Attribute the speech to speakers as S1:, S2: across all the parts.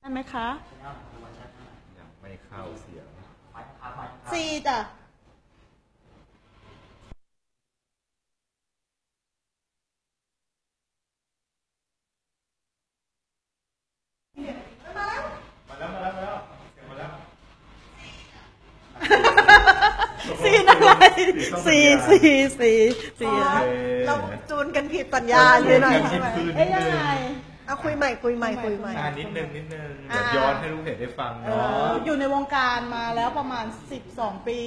S1: ได้ไหมคะ
S2: ยังไม่เข้าเสียง
S1: ซีจ้ะ
S2: มาแล้วเสียงมาแล้ว
S1: ซีอะไรซี
S3: เราจูนกันผิดสัญญาณเลยหน่อยใช่ไหม
S1: เอ้ยยังไง
S3: เอาคุยใหม่
S2: นิดนึงเดี๋ยวย้อนให้ลูกเพจได้ฟังเนาะ
S1: อยู่ในวงการมาแล้วประมาณ12 ปี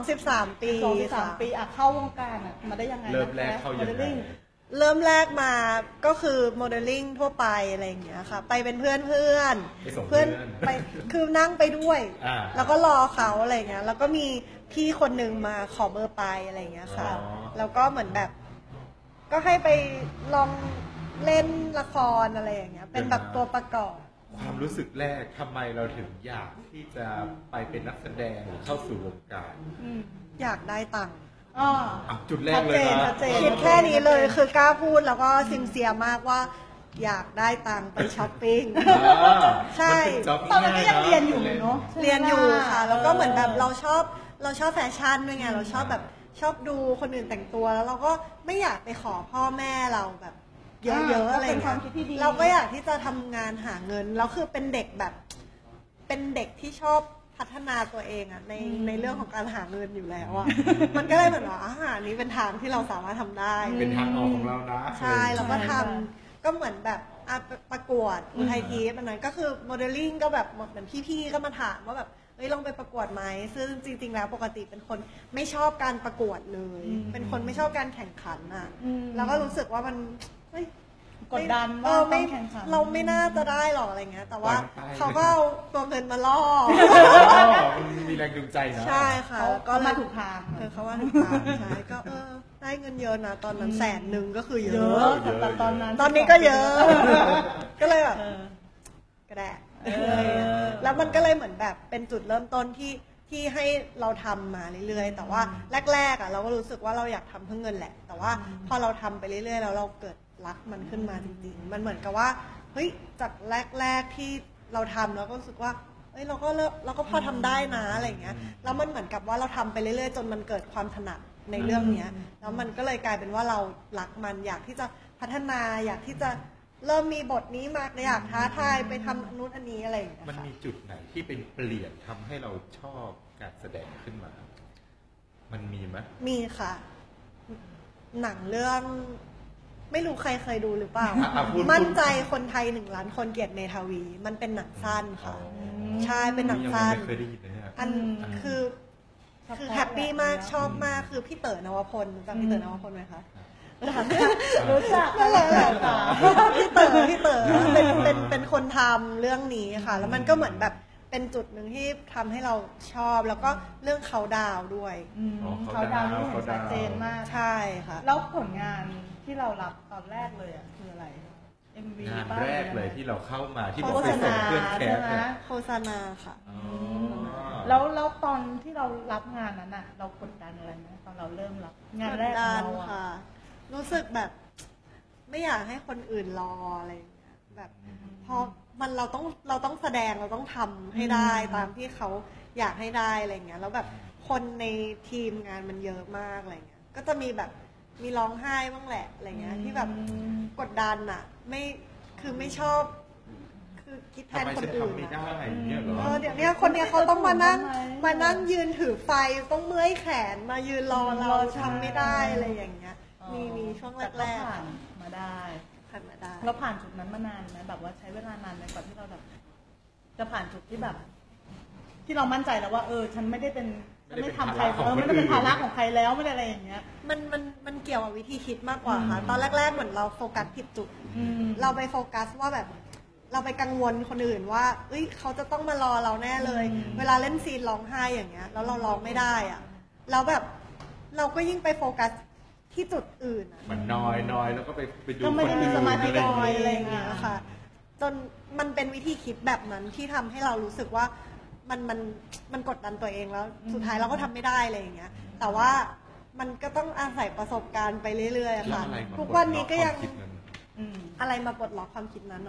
S3: 13 ปี
S1: ปีเข้าวงการมาได้ยังไง
S2: เริ่มแรกเข้ายังไง
S3: เริ่มแรกมาก็คือโมเดลลิ่งทั่วไปอะไรอย่างเงี้ยค่ะไปเป็นเพื่อนไปคือนั่งไปด้วยแล้วก็รอเขาอะไรเงี้ยแล้วก็มีพี่คนหนึ่งมาขอเบอร์ไปอะไรเงี้ยค่ะแล้วก็เหมือนแบบก็ให้ไปลองเล่นละครอะไรอย่างเงี้ยเป็นแบบตัวประกอบ
S2: ความรู้สึกแรกทำไมเราถึงอยากที่จะไปเป็นนักแสดงเข้าสู่วงการ
S3: อยากได้ตังค์
S2: จุดแรกเลยนะ
S3: คิดแค่นี้เลยคือกล้าพูดแล้วก็ซินเซียมากว่าอยากได้ตังค์ไปช้อปปิ้งใช่
S1: ตอนนั้นก็ยังเรียนอยู่เนาะ
S3: เรียนอยู่ค่ะแล้วก็เหมือนแบบเราชอบแฟชั่นด้วยไงเราชอบแบบชอบดูคนอื่นแต่งตัวแล้วเราก็ไม่อยากไปขอพ่อแม่เราแบบเยอะๆอะไรเราก็อยากที่จะทำงานหาเงินแล้วคือเป็นเด็กแบบเป็นเด็กที่ชอบพัฒนาตัวเองอะในเรื่องของการหาเงินอยู่แล้วอะมันก็เลยเหมือนว่าอาหารนี้เป็นทางที่เราสามารถทำได้
S2: เป็นทางออกของเรานะ
S3: ใช่เราก็ทำก็เหมือนแบบประกวดอุทัยทีฟอันนั้นก็คือโมเดลลิ่งก็แบบเหมือนพี่ๆก็มาถามว่าแบบลองไปประกวดไหมซึ่งจริงๆแล้วปกติเป็นคนไม่ชอบการประกวดเลยเป็นคนไม่ชอบการแข่งขันอะแล้วก็รู้สึกว่ามัน
S1: กดดันว่าต้องแข่งขัน
S3: เราไม่น่าจะได้หรอกอะไรเงี้ยแต่ว่าเขาก็เอาตัวเงินมาล่อ
S2: มีแรงจูงใจนะ
S3: ใช่ค่ะ
S1: ก็มาถูกทาง
S3: เขาว่าถูกทางใช่ก็ได้เงินเยอะนะตอนนั้น100,000ก็คือเยอะ
S1: แต่ตอนนั้น
S3: ตอนนี้ก็เยอะก็เลยแบบกระแดะแล้วมันก็เลยเหมือนแบบเป็นจุดเริ่มต้นที่ให้เราทำมาเรื่อยๆแต่ว่าแรกๆเราก็รู้สึกว่าเราอยากทำเพื่อเงินแหละแต่ว่าพอเราทำไปเรื่อยๆแล้วเราเกิดรักมันขึ้นมาจริงๆมันเหมือนกับว่าเฮ้ยจากแรกๆที่เราทำเราก็รู้สึกว่าเฮ้ยเราก็พอทำได้นะอะไรเงี้ยแล้วมันเหมือนกับว่าเราทำไปเรื่อยๆจนมันเกิดความถนัดในเรื่องนี้แล้วมันก็เลยกลายเป็นว่าเรารักมันอยากที่จะพัฒนาอยากที่จะเริ่มมีบทนี้มาอยากท้าทายไปทำนู้นอันนี้อะไรอย่างเงี้ย
S2: มันมีจุดไหนที่เป็นเปลี่ยนทำให้เราชอบการแสดงขึ้นมามันมีไหม
S3: มีค่ะหนังเรื่องไม่รู้ใครเคยดูหรือเปล่ามั่นใจคนไทย1 ล้านคนเกลียดเมทาวีมันเป็นหนังสั้นค่ะใช่เป็นหนังสั้นอันคือแฮปปี้มากชอบมากคือพี่เต๋อนวพลจำพี่เต๋อนวพลไหมคะ
S1: รู้จัก
S3: นั่นแหละพี่เต๋อเป็นคนทำเรื่องนี้ค่ะแล้วมันก็เหมือนแบบเป็นจุดหนึ่งที่ทำให้เราชอบแล้วก็เรื่องเขาดาวด้วย
S1: เขาดาวนี่ชัดเจนมาก
S3: ใช่ค่ะ
S1: แล้วผลงานที่เรารับตอนแรกเลยคืออะไร MV
S2: งานแรกเลยที่เราเข้ามาที่บอกไปส่งเพื่อนแคส
S3: โฆษณาค่ะ
S1: แล้วตอนที่เรารับงานนั้นเรากดดันอะไรไหมตอนเราเริ่มรับงานแรกของเรา
S3: ค่ะรู้สึกแบบไม่อยากให้คนอื่นรออะไรอย่างเงี้ยแบบพอมันเราต้องแสดงเราต้องทำให้ได้ตามที่เขาอยากให้ได้อะไรเงี้ยแล้วแบบคนในทีมงานมันเยอะมากอะไรเงี้ยก็จะมีแบบมีร้องไห้บ้างแหละอะไรเงี้ยที่แบบกดดันอะคือไม่ชอบคือคิดแทนคนอื่นเดี๋ยวนี้คนเนี้ยเขาต้องมานั่งยืนถือไฟต้องเมื่อยแขนมายืนรอเราทำไม่ได้อะไรอย่างเงี้ยมีช่วงแรก
S1: ๆผ่านมาได้เราผ่านจุดนั้นมานานไหมแบบว่าใช้เวลานานไหมก่อนที่เราแบบจะผ่านจุดที่แบบที่เรามั่นใจแล้วว่าฉันไม่ได้เป็นไม่ทำใครไม่ได้เป็นภาระของใครแล้วไม่ได้อะไรอย่างเงี้ย
S3: มันเกี่ยวกับวิธีคิดมากกว่าค่ะตอนแรกๆเหมือนเราโฟกัสผิดจุดเราไปโฟกัสว่าแบบเราไปกังวลคนอื่นว่าเขาจะต้องมารอเราแน่เลยเวลาเล่นซีนร้องไห้อย่างเงี้ยแล้วเราร้องไม่ได้อะแล้วแบบเราก็ยิ่งไปโฟกัสที่จุดอื่น
S2: มันน้อยแล้วก็ไปดู
S3: คนอื่นอะไรอย่างเงี้ยค่ะจนมันเป็นวิธีคิดแบบนั้นที่ทำให้เรารู้สึกว่ามันกดดันตัวเองแล้วสุดท้ายเราก็ทำไม่ได้อะไรอย่างเงี้ยแต่ว่ามันก็ต้องอาศัยประสบการณ์ไปเรื่อยๆค่ะทุกวันนี้ก็ยังอะไรมาปลดล็อกความคิดนั้นหรอคะ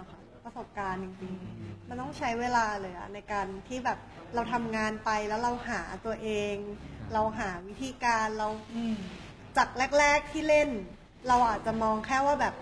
S3: ประสบการณ์จริงๆมันต้องใช้เวลาเลยอะในการที่แบบเราทำงานไปแล้วเราหาตัวเอง เราหาวิธีการเราจากแรกๆที่เล่น เราอาจจะมองแค่ว่าแบบ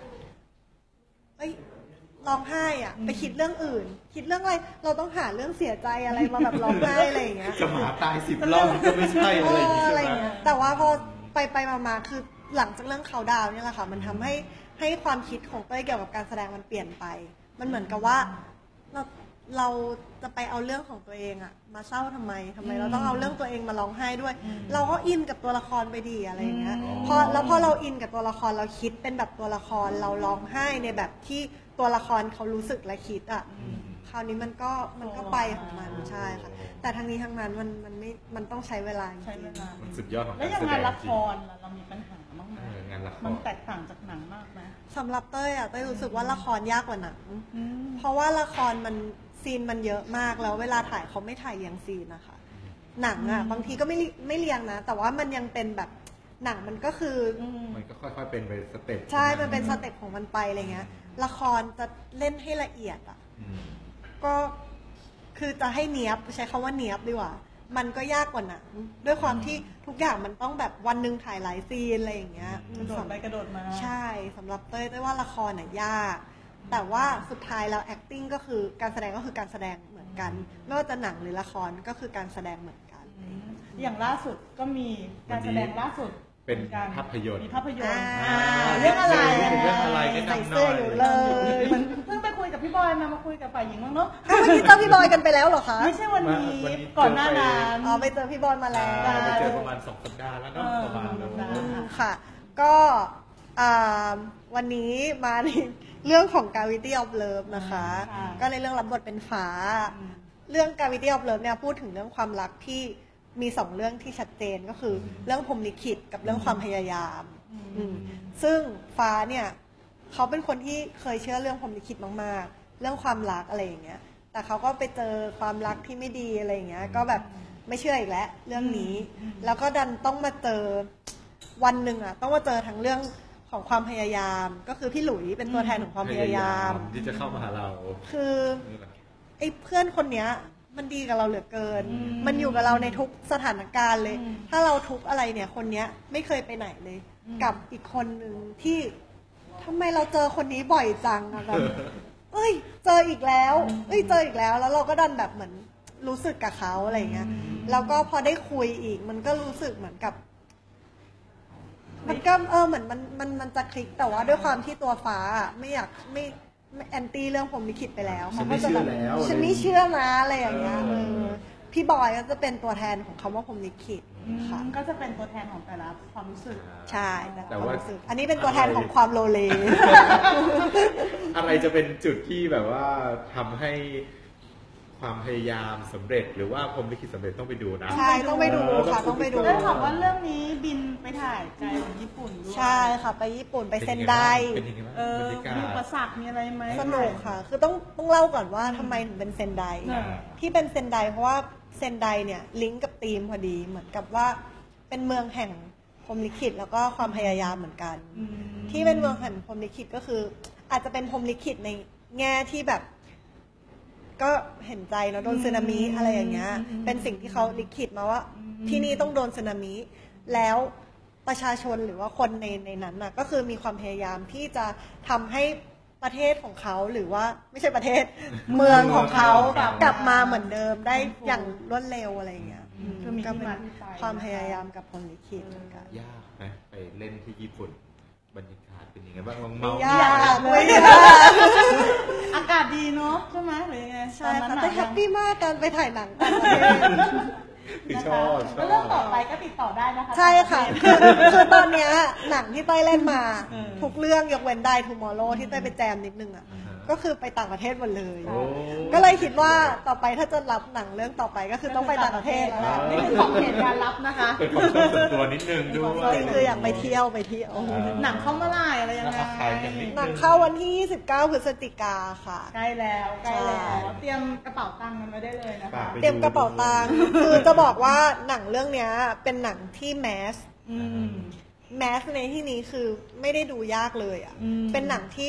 S3: ร้องไห้อะไปคิดเรื่องอื่น คิดเรื่องอะไรเราต้องหาเรื่องเสียใจอะไรมาแบบร้องไห้อะไรอย่างเงี้ย
S2: จะหมาตาย10 รอบก็ไม่ใช่อะไรอย่างงี้ใช่ไหม
S3: แต่ว่าพอไปมาคือหลังจากเรื่องเขาดาวเนี่ยแหละค่ะมันทำให้ความคิดของเต้ยเกี่ยวกับการแสดงมันเปลี่ยนไป มันเหมือนกับว่าเราจะไปเอาเรื่องของตัวเองอะมาเศร้าทำไมเราต้องเอาเรื่องตัวเองมาร้องไห้ด้วย เราก็อินกับตัวละครไปดีอะไรอย่างเงี้ยพอเราอินกับตัวละครเราคิดเป็นแบบตัวละครเราร้องไห้ในแบบที่ตัวละครเขารู้สึกและคิดอะคราวนี้มันก็ไปของมันใช่ค่ะแต่ทั้งนี้ทั้งนั้นมันต้องใช้เวลาจริง
S1: ใช้เวลา
S2: มันสุดยอดของ
S1: แล้ว
S2: การ
S1: อย่าง
S2: แสด
S1: งาน
S2: ง
S1: ละครล่ะเรามีปัญหาบ้างไหม
S2: งานละคร
S1: มันแตกต่างจากหนังมากไหม
S3: สำหรับเต้ยอะเต้ยรู้สึกว่าละครยากกว่าหนังเพราะว่าละครมันซีนมันเยอะมากแล้วเวลาถ่ายเขาไม่ถ่ายเรียงซีนนะคะหนังอะบางทีก็ไม่เรียงนะแต่ว่ามันยังเป็นแบบหนังมันก็คือ
S2: มันก็ค่อยๆเป็นไปสเต็ป
S3: ใช่มันเป็นสเต็ปของมันไปอะไรเงี้ยละครจะเล่นให้ละเอียดอะก็คือจะให้เนียบใช้คำว่าเนียบดีกว่ามันก็ยากกว่าหนังด้วยความที่ทุกอย่างมันต้องแบบวันหนึ่งถ่ายหลายซีนอะไรอย่างเงี้ย
S1: กระโดดไปกระโดดมา
S3: ใช่สำหรับเต้ยว่าละครน่ะยากแต่ว่าสุดท้ายแล้ว acting ก็คือการแสดงก็คือการแสดงเหมือนกันไม่ว่าจะหนังหรือละครก็คือการแสดงเหมือนกัน
S1: อย่างล่าสุดก็มีการแสดงล่าสุด
S2: เป็นภาพยนตร์
S1: มีภาพยนตร์เรื่องอะไร
S2: เรื่องอะไรแนะนำหน่อย
S1: เลยเพิ่งไปคุยกับพี่บอยมาคุยกับฝ่ายหญิงบ้างเนาะ
S3: เมื่อกี้เจอพี่บอยกันไปแล้วเหรอคะ
S1: ไม่ใช่วันนี้ก่อนหน้านั้น
S3: ไปเจอพี่บอยมาแล้ว
S2: ไปเจอประมาณ2 สัปดาห์แล้วเนาะประมาณนั้น
S3: ค่ะก็วันนี้มาในเรื่องของ Gravity of Love นะคะก็ในเรื่องรับบทเป็นฟ้าเรื่อง Gravity of Love เนี่ยพูดถึงเรื่องความรักที่มี2เรื่องที่ชัดเจนก็คือเรื่องพรหมลิขิตกับเรื่องความพยายามซึ่งฟ้าเนี่ยเขาเป็นคนที่เคยเชื่อเรื่องพรหมลิขิตมากๆเรื่องความรักอะไรอย่างเงี้ยแต่เขาก็ไปเจอความรักที่ไม่ดีอะไรอย่างเงี้ยก็แบบไม่เชื่ออีกแล้วเรื่องนี้แล้วก็ดันต้องมาเจอวันหนึ่งอ่ะต้องมาเจอทั้งเรื่องของความพยายามก็คือพี่หลุยเป็นตัวแทนของความพยายาม
S2: ที่จะเข้ามาหาเรา
S3: คือไอ้เพื่อนคนเนี้ยมันดีกับเราเหลือเกินมันอยู่กับเราในทุกสถานการณ์เลยถ้าเราทุกอะไรเนี่ยคนเนี้ยไม่เคยไปไหนเลยกับอีกคนหนึ่งที่ทำไมเราเจอคนนี้บ่อยจังอะแบบเจออีกแล้วเจออีกแล้วแล้วเราก็ดันแบบเหมือนรู้สึกกับเขาอะไรเงี้ยแล้วก็พอได้คุยอีกมันก็รู้สึกเหมือนกับมันก็เหมือนมันจะคลิกแต่ว่าด้วยความที่ตัวฟ้าไม่อยากไม่แอนตี้เรื่องพรหมลิขิตไปแล้วเขาก็จะแบบฉันไม่เชื่อนะอะไรอย่างเงี้ยพี่บอยก็จะเป็นตัวแทนของคำว่าพรหมลิขิตค่ะ
S1: ก็จะเป็นตัวแทนของแต่ละความรู้สึก
S3: ใช่แต่ความรู้สึกอันนี้เป็นตัวแทนของความโลเล
S2: อะไรจะเป็นจุดที่แบบว่าทำให้ความพยายามสำเร็จหรือว่าพรหมลิขิตสำเร็จต้องไปดูนะ
S3: ใช่ต้องไปดูค่ะต้องไปดู
S1: ได้ถามว่าเรื่องนี้บินไปถ่ายไกลถึงญี่ปุ่นด้วย
S3: ใช่ค่ะไปญี่ปุ่นไปเซนได
S1: มีอุปสรรคมีอะไรไหม
S3: สนุกค่ะคือต้องเล่าก่อนว่าทำไมถึงเป็นเซนไดที่เป็นเซนไดเพราะว่าเซนไดเนี่ยลิงก์กับธีมพอดีเหมือนกับว่าเป็นเมืองแห่งพรหมลิขิตแล้วก็ความพยายามเหมือนกันที่เป็นเมืองแห่งพรหมลิขิตก็คืออาจจะเป็นพรหมลิขิตในแง่ที่แบบก็เห็นใจเนาะโดนสึนามิอะไรอย่างเงี้ยเป็นสิ่งที่เขาลิขิตมาว่าที่นี่ต้องโดนสึนามิแล้วประชาชนหรือว่าคนในนั้นน่ะก็คือมีความพยายามที่จะทำให้ประเทศของเขาหรือว่าไม่ใช่ประเทศเมืองของเขากลับมาเหมือนเดิมได้อย่างรวดเร็วอะไรอย่างเงี้ยก็เป็นความพยายามกับพรหมลิขิตกัน
S2: ยากไหมไปเล่นที่ญี่ปุ่นบรรยากาศเป็นยังไงบ้างเมา
S3: ๆยากเลย
S1: อากาศดีเนาะใช่ไหมหรือยังไง
S3: ใช่ค่ะแต่แฮปปี้มากการไปถ่ายหนังกัน
S2: ชอบ
S1: เรื่องต่อไปก็ติดต่อได้นะคะ
S3: ใช่ค่ะคือตอนเนี้ยหนังที่เต้ยเล่นมาทุกเรื่องยกเว้นได้ Tomorrow ที่เต้ยไปแจมนิดนึงอ่ะก็คือไปต่างประเทศหมดเลยก็เลยคิดว่าต่อไปถ้าจะรับหนังเรื่องต่อไปก็คือต้องไปต่างประเทศแล้ว
S1: นี่คือของเหตุการณ์รับนะคะ
S2: เป็นความชอบส่วนตัวนิดนึงด้วย
S3: จริงคืออยากไปเที่ยว
S1: หนังเข้าเมื่อไหร่อะไรยังไง
S3: หนังเข้าวันที่29พฤศจิกาค่ะ
S1: ใกล้แล้วเตรียมกระเป๋าตังค์กันไว้ได้เลยนะคะ
S3: เตรียมกระเป๋าตังค์คือจะบอกว่าหนังเรื่องนี้เป็นหนังที่แมสในที่นี้คือไม่ได้ดูยากเลยอ่ะเป็นหนังที่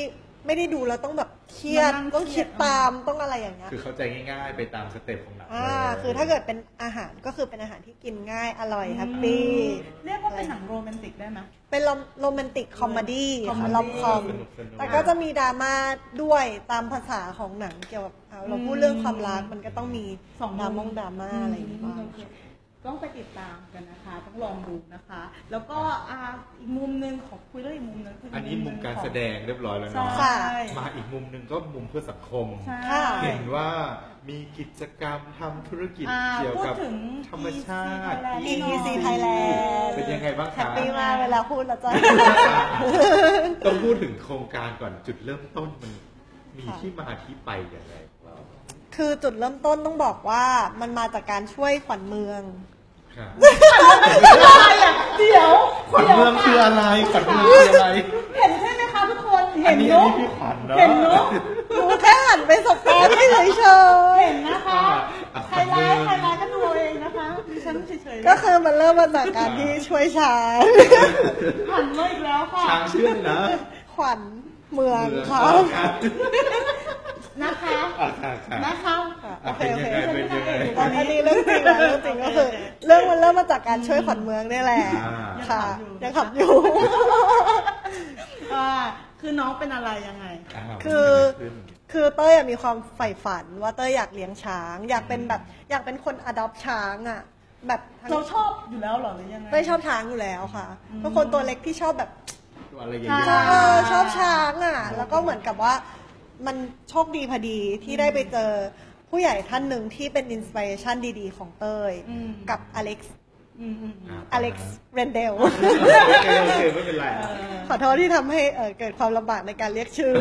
S3: ไม่ได้ดูแล้วต้องแบบเครียดต้องคิดตามต้องอะไรอย่างเงี้ย
S2: คือเข้าใจง่ายๆไปตามสเต็ปของหนัง
S3: คือถ้าเกิดเป็นอาหารก็คือเป็นอาหารที่กินง่ายอร่อยแฮปปี้
S1: เรียกว่าเป็นหนังโรแมนติกได้ไหม
S3: เป็นโรแมนติกคอมเมดี้ค่ะลอมคอมแต่ก็จะมีดราม่าด้วยตามภาษาของหนังเกี่ยวกับเราพูดเรื่องความรักมันก็ต้องมีดราม่าอะไรอย่างเงี้ย
S1: ต้องไปติดตามกันนะคะต้องลองดูนะคะ แล้วก็อีกมุมนึงของคุยเรื่องอีกมุมนึง
S2: อันนี้มุมการแสดงเรียบร้อยแล้วเนาะมาอีกมุมนึงก็มุมเพื่อสังคมเห็นว่ามีกิจกรรมทำธุรกิจเกี่ยวกับธรรมชาติ
S3: ETC Thailand
S2: เป็นยังไงบ้างคะ
S3: แฮปปี้มากเวลาพูดแล้วจ้ะ
S2: ต้องพูดถึงโครงการก่อนจุดเริ่มต้นมันมีที่มาที่ไปอย่างไร
S3: คือจุดเริ่มต้นต้องบอกว่ามันมาจากการช่วยขวัญเมือง
S1: เดี๋ยว
S2: ขวัญเมืองคืออะไรขวัญเมืองคืออะไร
S1: เห็นใช่ไหมคะทุกคนเห็น
S2: นุ๊กพี่ขวัญเนาะ
S1: เห็นนุ๊ก
S3: ดูแค่หันไปสบตาไม่เฉย
S1: เห็นนะคะไฮไลท์ก็ดูเองนะคะดิฉันเฉย
S3: ๆก็คือมันเริ่มมาจากการที่ช่วยช้าง
S1: ขวัญเมืองอีกแล้วค่ะ
S2: ช้างเชื่อนะ
S3: ขวัญเมืองค่ะ
S1: นะคะ
S3: โอเคอันนี้เรื่องจริงนะเรื่องจริงก็คือเรื่องมันเริ่มมาจากการช่วยขวัญเมืองนี่แหละค่ะยังขับอยู่
S1: คือน้องเป็นอะไรยังไง
S3: คือเต้ยมีความใฝ่ฝันว่าเต้ยอยากเลี้ยงช้างอยากเป็นคนอดอปช้างอ่ะแบบ
S1: เราชอบอยู่แล้วหรอหรือยังไง
S3: เต้ยชอบช้างอยู่แล้วค่ะเป็นคนตัวเล็กที่ชอบแบบ
S2: อะไรอย่าง
S3: เงี้ยชอบช้างอ่ะแล้วก็เหมือนกับว่ามันโชคดีพอดีที่ได้ไปเจอผู้ใหญ่ท่านหนึ่งที่เป็นอินสปิเรชันดีๆของเต้ยกับอเล็กซ์เรนเดล
S2: ไม่เป็นไร
S3: ขอโทษที่ทำให้เกิดความลำบากในการเรียกชื่อ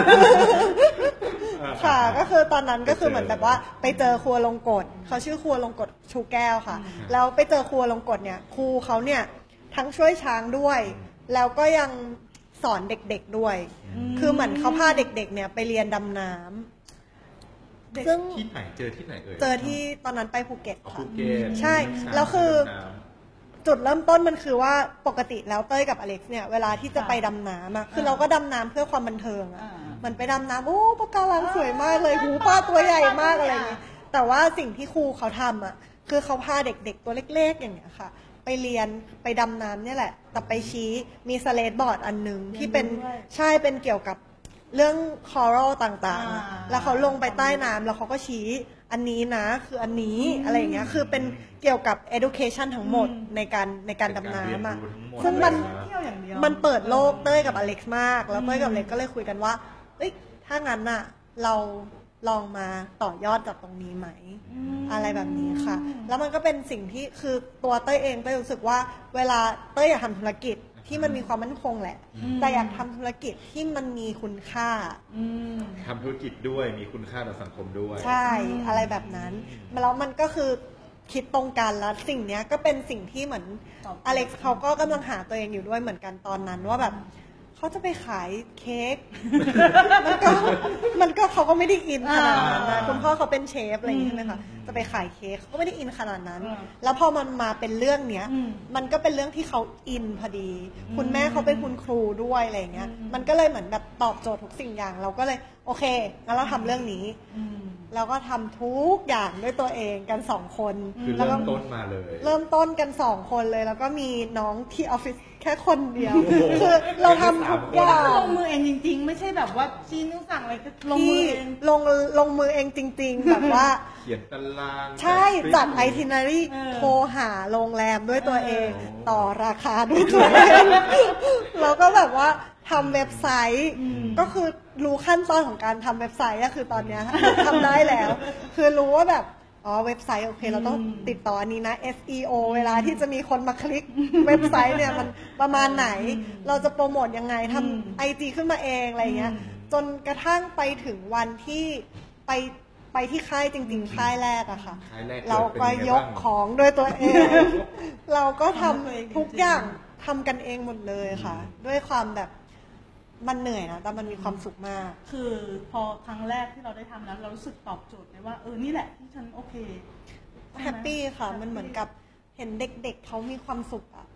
S3: ค่ะก็คือตอนนั้นก็คือเหมือนแบบว่าไปเจอครัวลงกฎเขาชื่อครัวลงกฎชูแก้วค่ะแล้วไปเจอครัวลงกฎเนี่ยครูเขาเนี่ยทั้งช่วยช้างด้วยแล้วก็ยังสอนเด็กๆด้วยคือเหมือนเขาพาเด็กๆเนี่ยไปเรียนดำน้ำซึ่ง
S2: ที่ไหนเจอที่ไหน
S3: เจอที่ตอนนั้นไปภูเก็ตค่ะ
S2: ใ
S3: ช่แล้วคือจุดเริ่มต้นมันคือว่าปกติแล้วเต้ยกับอเล็กซ์เนี่ยเวลาที่จะไปดำน้ำคือเราก็ดำน้ำเพื่อความบันเทิงมันไปดำน้ำโอ้ปะการังสวยมากเลยหูปลาตัวใหญ่มากอะไรอย่างเงี้ยแต่ว่าสิ่งที่ครูเขาทำคือเขาพาเด็กๆตัวเล็กๆอย่างเงี้ยค่ะไปเรียนไปดำน้ำเนี่ยแหละแต่ไปชี้มีสเลดบอร์ดอันนึงที่เป็นใช่เป็นเกี่ยวกับเรื่องคอรัลต่างๆแล้วเขาลงไปใต้น้ำแล้วเขาก็ชี้อันนี้นะคืออันนี้อะไรอย่างเงี้ยคือเป็นเกี่ยวกับ education ทั้งหมดในการดำน้ำอ่ะซึ่งมันเปิดโลกเต้ยกับอเล็กซ์มากแล้วเต้ยกับอเล็กซ์ก็เลยคุยกันว่าเอ้ยถ้างั้นน่ะเราลองมาต่อยอดจากตรงนี้ไหมอะไรแบบนี้ค่ะแล้วมันก็เป็นสิ่งที่คือตัวเต้ยเองเต้ยรู้สึกว่าเวลาเต้ยอยากทำธุรกิจที่มันมีความมั่นคงแหละแต่อยากทำธุรกิจที่มันมีคุณค่า
S2: ทำธุรกิจด้วยมีคุณค่าต่อสังคมด้วย
S3: ใช่อะไรแบบนั้นแล้วมันก็คือคิดตรงกันแล้วสิ่งนี้ก็เป็นสิ่งที่เหมือนอเล็กซ์เขาก็กำลังหาตัวเองอยู่ด้วยเหมือนกันตอนนั้นว่าแบบเขาจะไปขายเค้กมันก็เขาก็ไม่ได้อินขนาดนั้นนะคุณพ่อเขาเป็นเชฟอะไรอย่างนี้ใช่ไหมคะจะไปขายเค้กเขาก็ไม่ได้อินขนาดนั้นแล้วพอมันมาเป็นเรื่องเนี้ยมันก็เป็นเรื่องที่เขาอินพอดีคุณแม่เขาเป็นคุณครูด้วยอะไรอย่างเงี้ยมันก็เลยเหมือนแบบตอบโจทย์ทุกสิ่งอย่างเราก็เลยโอเคงั้นเราทำเรื่องนี้แล้วก็ทำทุกอย่างด้วยตัวเองกัน2 คน
S2: คือเริ่มต้นมาเลย
S3: เริ่มต้นกัน2 คนเลยแล้วก็มีน้องที่ออฟฟิศแค่คนเดียวคือเราทำทุกอย่าง
S1: ลงมือเองจริงๆไม่ใช่แบบว่าชี้นิ้วสั่งอะไรก็ลงมือเอง
S3: ลงมือเองจริงๆแบบว่า
S2: เขียนตาราง
S3: ใช่จัดไอทินารีโทรหาโรงแรมด้วยตัวเองต่อราคาด้วยตัวเองเราก็แบบว่าทำเว็บไซต์ก็คือรู้ขั้นตอนของการทำเว็บไซต์ก็คือตอนนี้ทำได้แล้วคือรู้ว่าแบบเว็บไซต์โอเคเราต้องติดต่ออันนี้นะ SEO เวลาที่จะมีคนมาคลิกเว็บไซต์เนี่ยมันประมาณไหนเราจะโปรโมทยังไงทำ IG ขึ้นมาเองอะไรเงี้ยจนกระทั่งไปถึงวันที่ไปที่ค่ายจริงๆค่ายแรกอะค่ะเราก็ยกของด้วยตัวเองเราก็ทำทุกอย่างทำกันเองหมดเลยค่ะด้วยความแบบมันเหนื่อยนะแต่มันมีความสุขมาก
S1: คือพอครั้งแรกที่เราได้ทำแล้วเรารู้สึกตอบโจทย์เลยว่านี่แหละที่ฉันโอเค
S3: แฮปปี้ค่ะมันเหมือนกับเห็นเด็กๆเขามีความสุขอะ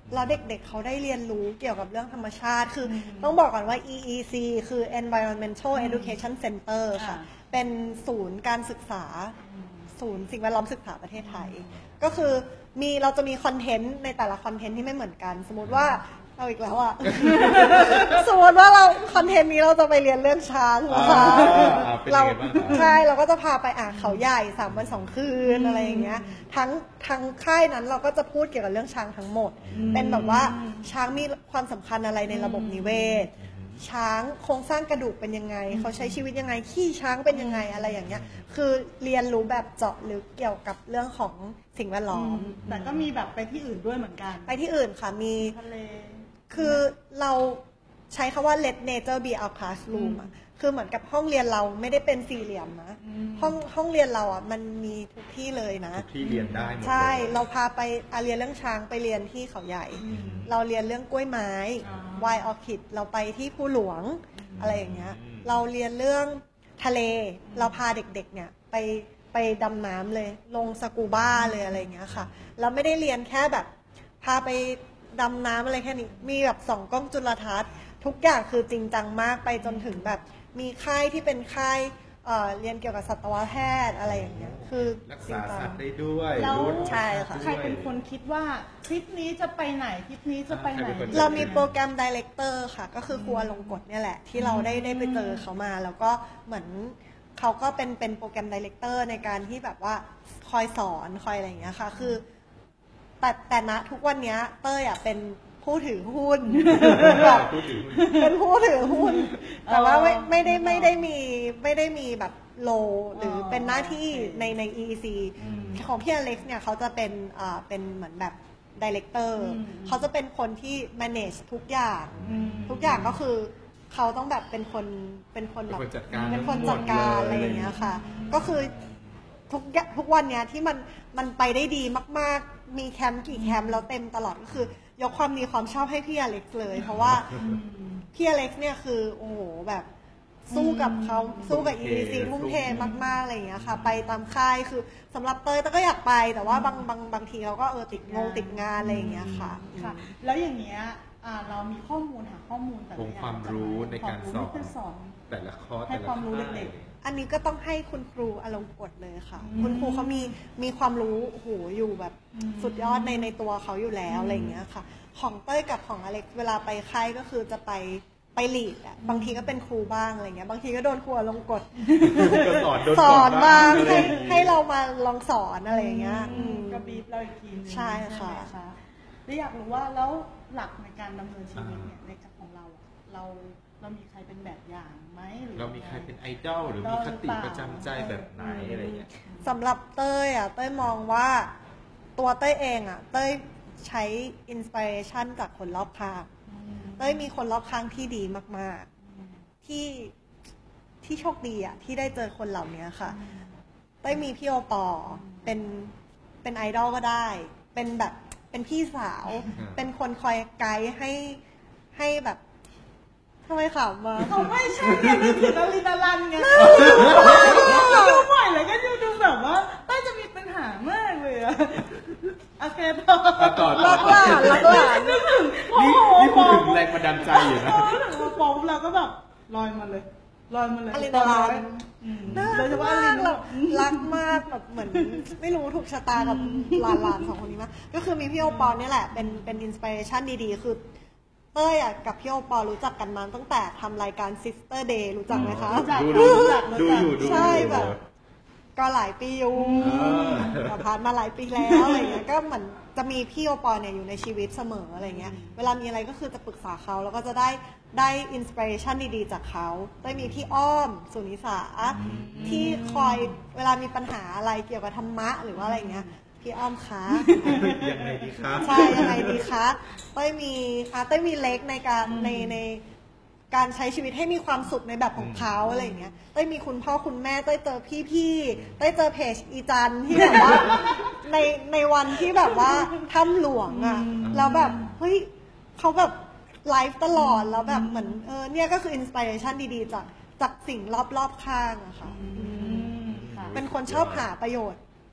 S3: แล้วเด็กๆเขาได้เรียนรู้เกี่ยวกับเรื่องธรรมชาติคือต้องบอกก่อนว่า EEC คือ Environmental Education Center ค่ะเป็นศูนย์การศึกษาศูนย์สิ่งแวดล้อมศึกษาประเทศไทยก็คือเราจะมีคอนเทนต์ในแต่ละคอนเทนต์ที่ไม่เหมือนกันสมมติว่าเอาอีกแล้วอะ สมมติว่าเราคอนเทนต์นี้เราจะไปเรียนเรื่องช้างนะคะเราใช่เราก็จะพาไปเขาใหญ่3 วัน 2 คืนอะไรอย่างเงี้ยทั้งค่ายนั้นเราก็จะพูดเกี่ยวกับเรื่องช้างทั้งหมดเป็นแบบว่าช้างมีความสำคัญอะไรในระบบนิเวศช้างโครงสร้างกระดูกเป็นยังไงเขาใช้ชีวิตยังไงขี้ช้างเป็นยังไงอะไรอย่างเงี้ยคือเรียนรู้แบบเจาะลึกเกี่ยวกับเรื่องของสิ่งแวดล้อม
S1: แต่ก็มีแบบไปที่อื่นด้วยเหมือนกัน
S3: ไปที่อื่นค่ะมี
S1: ทะเล
S3: คือเราใช้คำว่า let nature be our classroom อ่ะคือเหมือนกับห้องเรียนเราไม่ได้เป็นสี่เหลี่ยมนะห้องเรียนเราอ่ะมันมีทุกที่เลยนะ
S2: ทุกที่เรียนได้
S3: ใช่เราพาไปเรียนเรื่องช้างไปเรียนที่เขาใหญ่เราเรียนเรื่องกล้วยไม้ไวน์ออร์คิดเราไปที่ภูหลวงอะไรอย่างเงี้ยเราเรียนเรื่องทะเลเราพาเด็กๆเนี่ยไปดำน้ำเลยลงสกูบ้าเลยอะไรอย่างเงี้ยค่ะเราไม่ได้เรียนแค่แบบพาไปดำน้ำอะไรแค่นี้มีแบบส่องกล้องจุลทรรศน์ทุกอย่างคือจริงจังมากไปจนถึงแบบมีค่ายที่เป็นค่ายเรียนเกี่ยวกับสัตวแพทย์อะไรอย่างเงี้ยคือ
S2: รักษาสัตว์ได้ด้วย
S3: ใช่ค่ะ
S1: ใครเป็นคนคิดว่าทริปนี้จะไปไหนทริปนี้จะไปไหน
S3: เรามีโปรแกรมดีเลกเตอร์ค่ะก็คือครูอลงกฎเนี่ยแหละที่เราได้ไปเจอเขามาแล้วก็เหมือนเขาก็เป็นโปรแกรมดีเลกเตอร์ในการที่แบบว่าคอยสอนคอยอะไรอย่างเงี้ยค่ะคือแต่ณทุกวันนี้เต้ยเป็นผู้ถือหุ้นเป็นผู้ถือหุ้นแต่ว่าไม่ได้มีแบบโลหรือเป็นหน้าที่ใน EEC ของพี่อเล็กซ์เนี่ยเขาจะเป็นเหมือนแบบดีเลกเตอร์เขาจะเป็นคนที่ manage ทุกอย่างก็คือเขาต้องแบบเป็นคนแบบเป็นคนจัดการอะไรอย่างเงี้ยค่ะก็คือทุกวันเนี้ยที่มันไปได้ดีมากๆมีแคมป์กี่แคมป์แล้วเต็มตลอดก็คือยกความดีความชอบให้พี่อเล็กซ์เลยเพราะว่าพี่อเล็กซ์เนี่ยคือโอ้โหแบบสู้กับเขาสู้กับ EDC ทุ่มเทมากๆอะไรอย่างเงี้ยค่ะไปตามค่ายคือสำหรับเต้ยก็อยากไปแต่ว่าบางทีเราก็ติดงานอะไรอย่างเงี้ยค่ะ
S1: แล้วอย่างเงี้ยเรามีข้อมูลหาข้อมูลแต่ละอย่าง
S2: ความรู้ในการสอนแต่ละข้อ
S1: ให้ความรู้เด็ก
S3: ๆอันนี้ก็ต้องให้คุณครูอลงกฎเลยค่ะคุณครูเขามีความรู้โหอยู่แบบสุดยอดในตัวเขาอยู่แล้วอะไรอย่างเงี้ยค่ะของเต้ยกับของอเล็กเวลาไปค่ายก็คือจะไปลีดอ่ะบางทีก็เป็นครูบ้างอะไรเงี้ยบางทีก็โดนครูลงกฎสอนบ้างให้เรามาลองสอนอะไรอย่างเงี้ย
S1: ก็บีบเราอีกทีนึง
S3: ใช่ค่ะ
S1: แล้วอยากรู้ว่าแล้วหลักในการดำเนินชีวิตเนี่ยในกับของเรามีใครเป็นแบบอย่างไหมหรือ
S2: เรามีใครเป็นไอดอลหรือมีคติประจำใจแบบไหนอะไรเงี้ย
S3: สำหรับเต้ยเต้ยมองว่าตัวเต้ยเองเต้ยใช้อินสปิเรชันจากคนรอบข้างเต้ยมีคนรอบข้างที่ดีมากๆที่โชคดีที่ได้เจอคนเหล่านี้ค่ะเต้ยมีพี่โอปอเป็นไอดอลก็ได้เป็นแบบเป็นพี่สาวเป็นคนคอยไกด์ให้แบบทำไมขำมา
S1: เขาไม่ใช่เนี่ยนึกถึงอลินาลันไงดูใหม่เลยก็ดูแบบว่าเต้ยจะมีปัญหามากเลยโอเคต่อ
S3: รักหลาน
S1: นึกถึง
S2: นี่พูดถึงแรงบันดาลใจอยู่นะ
S1: ถึงปอมเราก็แบบลอยมาเลย
S3: อลินาลันโดยเฉพาะรักมากแบบเหมือนไม่รู้ถูกชะตากับหลานสองคนนี้มากก็คือมีพี่โอปอนี่แหละเป็นอินสปิเรชันดีๆคือเต้ยกับพี่โอปอรู้จักกันมาตั้งแต่ทำรายการ Sister Day รู้จักไหมคะ
S2: ดูอยู่
S3: ใช่แบบก็หลายปีอยู่ผ่านมาหลายปีแล้วอะไรเงี้ยก็เหมือนจะมีพี่โอปอเนี่ยอยู่ในชีวิตเสมออะไรเงี้ยเวลามีอะไรก็คือจะปรึกษาเขาแล้วก็จะได้อินสปิเรชันดีๆจากเขาได้มีพี่อ้อมสุนิสาที่คอยเวลามีปัญหาอะไรเกี่ยวกับธรรมะหรือว่าอะไรเงี้ยพี่อ้อมคะ
S2: ยังไงดีคะ
S3: ใช่ยังไงดีคะเต้ยมีเล็กในการใช้ชีวิตให้มีความสุขในแบบของเขาอะไรอย่างเงี้ยเต้ยมีคุณพ่อคุณแม่เต้ยเจอพี่เต้ยเจอเพจอีจันที่แบบว่าในวันที่แบบว่าถ้ำหลวงแล้วแบบเฮ้ยเขาแบบไลฟ์ตลอดแล้วแบบเหมือนเนี่ยก็คืออินสปิเรชันดีๆจากสิ่งรอบๆข้างอะค่ะเป็นคนชอบหาประโยชน์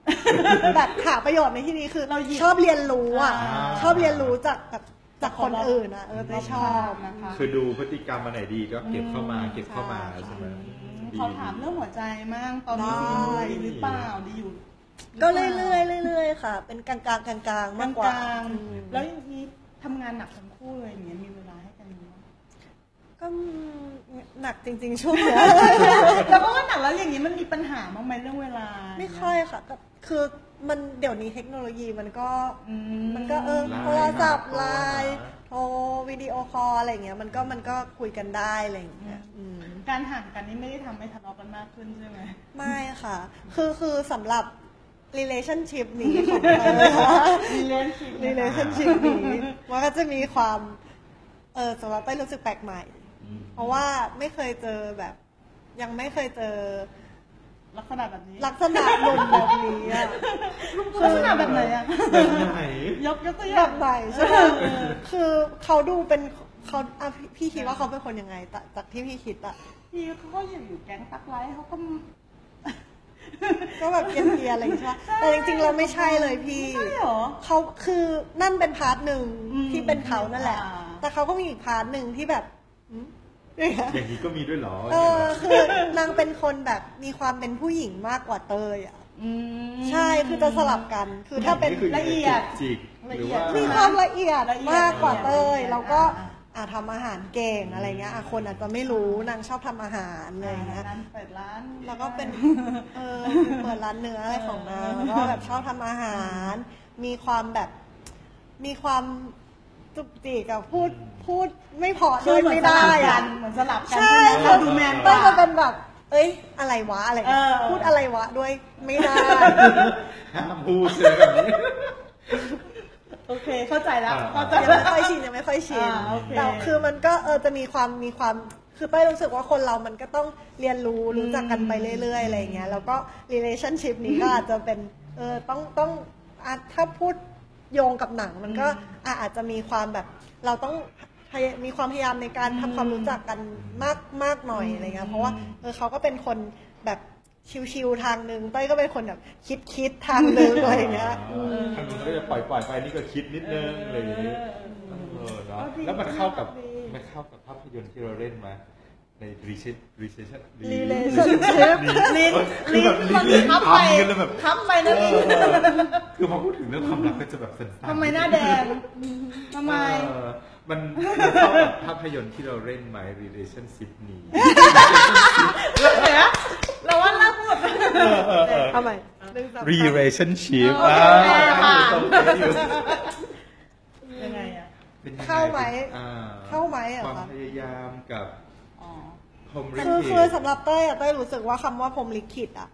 S3: แบบหาประโยชน์ในที่นี้คือเราชอบเรียนรู้อ่ะชอบเรียนรู้จากคนอื่นอ่ะได้ชอบนะคะ
S2: คือดูพฤติกรรมมาไหนดีก็เก็บเข้ามาใช่ไหม
S1: เขาถามเรื่องหัวใจมั่งตอนนี้ดีหรือเปล่าดีอยู่
S3: ก็เรื่อยๆค่ะเป็นกลางๆมากกว่า
S1: แล้วนี้ทำงานหนักทั้งคู่เลยอย่างเงี้ยมีเวลาให้กันไหม
S3: ก็หนักจริงๆช่วงนี้
S1: แล้วก็หนักแล้วอย่างนี้มันมีปัญหาบ้างไหมเรื่องเวลา
S3: ไม่ค่อยค่ะคือมันเดี๋ยวนี้เทคโนโลยีมันก็โทรศัพท์ไลน์โทรวิดีโอคอลอะไรเงี้ยมันก็คุยกันได้อะไรอย่างเงี้ย
S1: การห่างกันนี่ไม่ได้ทำให้ทะเลาะกันมากขึ้นใช่ไหม
S3: ไม่ค่ะคือสำหรับ relationship นี้ของเธอ relationship นี้มันก็จะมีความสำหรับเต้ยรู้สึกแปลกใหม่เพราะว่าไม่เคยเจอแบบยังไม่เคยเจอ
S1: ลักษณะแบบนี้
S3: ลักษณะหนุ่มแบบนี้อะ
S1: ลักษณะแบบไหนอะยกตัวอย่าง
S3: แบบไหนใช่ไหมคือเขาดูเป็นเขาพี่คิดว่าเขาเป็นคนยังไงจากที่พี่คิดอะ
S1: พี่เขาก็อยู่แก๊งตักไลท์เขา
S3: ก็แบบเกลียอะไรใช่ไหมแต่จริงๆเราไม่ใช่เลยพี่เขาคือนั่นเป็นพาร์ทหนึ่งที่เป็นเขานั่นแหละแต่เขาก็มีอีกพาร์ทหนึ่งที่แบบ
S2: อย่างนี้ก็มีด้วยเหรอ
S3: คือนางเป็นคนแบบมีความเป็นผู้หญิงมากกว่าเตยอ่ะใช่คือจะสลับกันคือถ้าเป็น
S1: ละเอียด
S3: มีความละเอียดมากกว่าเตยแล้วก็ทำอาหารเก่งอะไรเงี้ยคนอาจจะไม่รู้นางชอบทำอาหารอะไรเงี้ย
S1: เปิดร้าน
S3: แล้วก็เป็นเปิดร้านเนื้ออะไรของนางแล้วก็แบบชอบทำอาหารมีความจุกจิกกับพูดไม่พอด้วยไม่ได้
S1: อะเหมือนสลับกันใช่ไหมดูแมน
S3: ก็จะเป็นแบบอะไรวะอะไรพูดอะไรวะด้วยไม่ได้
S2: ห้ามพูดเลยแบบนี้
S1: โอเคเข้าใจแล้ว
S3: ยังไม่ค่อยชินแต่คือมันก็จะมีความคือเต้ยรู้สึกว่าคนเรามันก็ต้องเรียนรู้จักกันไปเรื่อยๆอะไรเงี้ยแล้วก็ relationship นี้ก็อาจจะเป็นต้องถ้าพูดโยงกับหนังมันก็อาจจะมีความแบบเราต้องมีความพยายามในการทำความรู้จักกันมากหน่อยอะไรเงี้ยเพราะว่าเขาก็เป็นคนแบบชิวๆทางนึงเต้ยก็เป็นคนแบบคิดทางนึงอะไรเงี้ย
S2: ทางนึงก็จะปล่อยไปนี่ก็คิดนิดนึงอะไรอย่างนี้เนาะแล้วมันเข้ากับภาพยนตร์ที่เราเล่นมาใน relationship
S1: ทับไปนะพี่
S2: คือพอพูดถึงเรื่องความรักก็จะแบบสั้น
S1: ๆทำไมหน้าแดงทำไม
S2: มันเข้ากับภาพยนตร์ที่เราเล่นมา relationship นี้
S1: เราว่าเราพูด
S3: ทำไม
S2: relationship
S1: ยังไงอะ
S3: เข้าไหม
S2: ความพยายามกับ
S3: คือสำหรับเต้ยรู้สึกว่าคำว่าพรหมลิขิตอ่ะ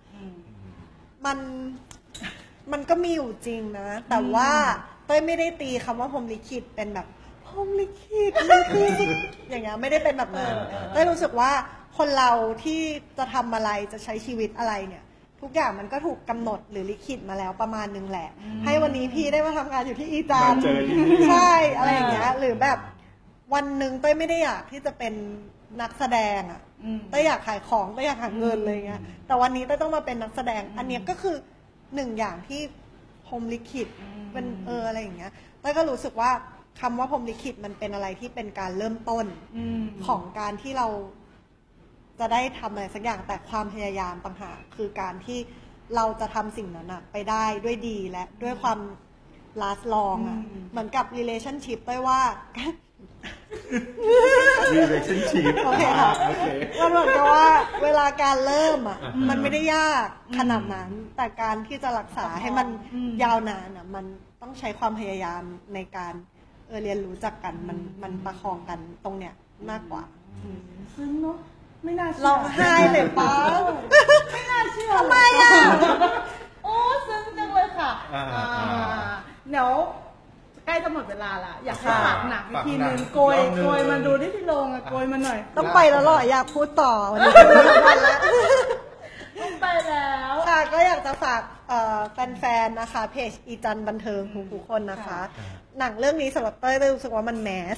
S3: มันก็มีอยู่จริงนะแต่ว่าเต้ยไม่ได้ตีคำว่าพรหมลิขิตเป็นแบบพรหมลิขิตมันคืออย่างเงี้ยไม่ได้เป็นแบบนั้นเต้ยรู้สึกว่าคนเราที่จะทำอะไรจะใช้ชีวิตอะไรเนี่ยทุกอย่างมันก็ถูกกำหนดหรือลิขิตมาแล้วประมาณนึงแหละให้วันนี้พี่ได้มาทำงานอยู่ที่อีจันใช่อะไรอย่างเงี้ยหรือแบบวันหนึ่งเต้ยไม่ได้อยากที่จะเป็นนักแสดงอ่ะเต้ยอยากขายของเต้ยอยากหาเงินอะไรเงี้ยแต่วันนี้เต้ยต้องมาเป็นนักแสดงอันนี้ก็คือหนึ่งอย่างที่พรหมลิขิตเป็นอะไรอย่างเงี้ยเต้ยก็รู้สึกว่าคำว่าพรหมลิขิตมันเป็นอะไรที่เป็นการเริ่มต้นของการที่เราจะได้ทำอะไรสักอย่างแต่ความพยายามต่างหากคือการที่เราจะทำสิ่งนั้นไปได้ด้วยดีและด้วยความ last long อ่ะเหมือนกับ relationship เต้ยว่า
S2: relationship
S3: โอเคค่ะมันเหมือนกับว่าเวลาการเริ่มอ่ะมันไม่ได้ยากขนาดนั้นแต่การที่จะรักษาให้มันยาวนานอ่ะมันต้องใช้ความพยายามในการเรียนรู้จักกันมันประคองกันตรงเนี้ยมากกว่า
S1: ซึ้งเนาะไม่น่าเชื่อ
S3: ร้องไห้เลยป้า
S1: ไม่น่าเชื่อ
S3: ทำไมอ่ะ
S1: โอ้ซึ้งจังเลยค่ะเดี๋ยวใกล้จะหมดเวลาละอยากให้ฝากหนังอีกทีนึงโกยมาดูที่โรงอะโกยมาหน่อย
S3: ต้องไปแล้วหรออยากพูดต่อวันนี้วันแล้ว
S1: ต้องไปแล้ว
S3: ค่ะก็อยากจะฝากแฟนๆนะคะเพจอีจันบันเทิงทุกคนนะคะหนังเรื่องนี้สำหรับเต้ยรู้สึกว่ามันแมส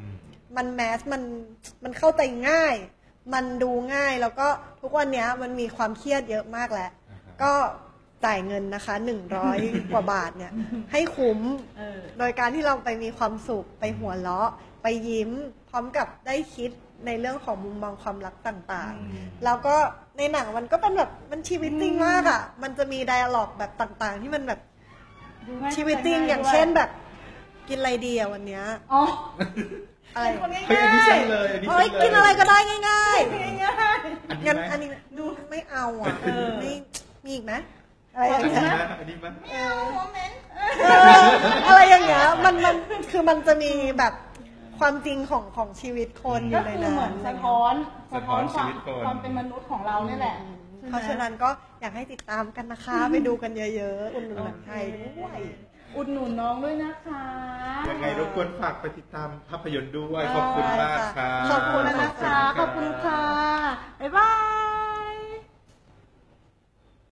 S3: มันเข้าใจง่ายมันดูง่ายแล้วก็ทุกวันนี้มันมีความเครียดเยอะมากแล้วก็จ่ายเงินนะคะ100 กว่าบาทเนี่ยให้คุ้มโดยการที่เราไปมีความสุขไปหัวเราะไปยิ้มพร้อมกับได้คิดในเรื่องของมุมมองความรักต่างๆแล้วก็ในหนังมันก็เป็นแบบมันชีวิตจริงมากอ่ะมันจะมีไดอะล็อกแบบต่างๆที่มันแบบชีวิตจริงอย่างเช่นแบบกินอะไรดีอะวันเนี้ยอะไร
S2: อันนี้ใช่เลย
S3: กินอะไรก็ได้ง่ายๆงั้นอันนี้ดูไม่เอาอ่ะไม่มีอีกไหมอะไรอย่างเงี้ยอะไรอย่างเงี้ยมันคือมันจะมีแบบความจริงของชีวิตคนอยู่ในนั้น
S1: ก็คือเหมือนสะท้อนความเป็นมนุษย์ของเราเนี่ยแหละ
S3: เพราะฉะนั้นก็อยากให้ติดตามกันนะคะไปดูกันเยอะๆอุดหนุนหนังไทยด้วย
S1: อุดหนุนน้องด้วยนะคะ
S2: ยังไงรบกวนฝากไปติดตามภาพยนตร์ด้วยขอบคุณมากค่ะ
S1: ขอบคุณนะคะขอบคุณค่ะบ๊ายบาย